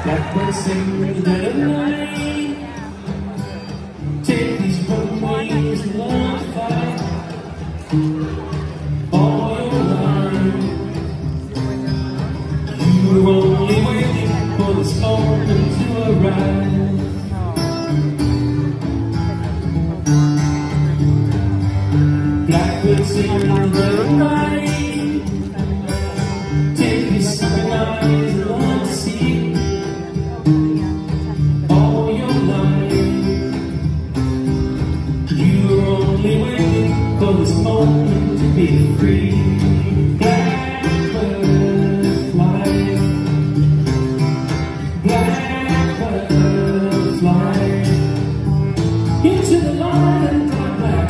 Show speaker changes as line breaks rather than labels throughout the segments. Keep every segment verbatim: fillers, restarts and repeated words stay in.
Blackbird sing in the dead of night. Take these broken wings and learn to fight. All your life, you were only waiting for this moment to arrive. Blackbird sing in the dead of night. Take these sunken eyes and learn to see. For this moment to be free. Blackbird fly, blackbird fly into the light of the black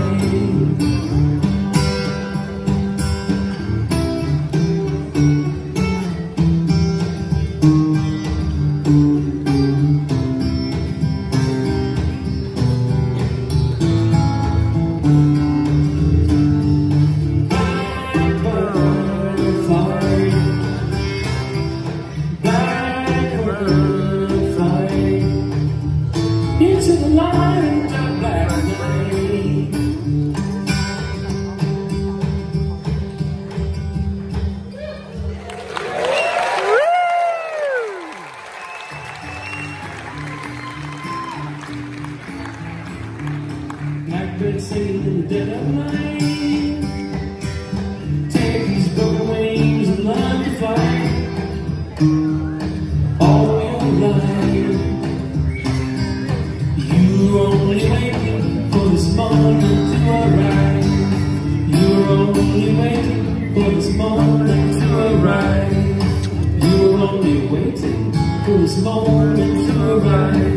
into the light of black night. Blackbird singing in the dead of night. Take these broken wings and learn to fly. All your life, you're only waiting for this moment to arrive. You're only waiting for this moment to arrive. You're only waiting for this moment to arrive.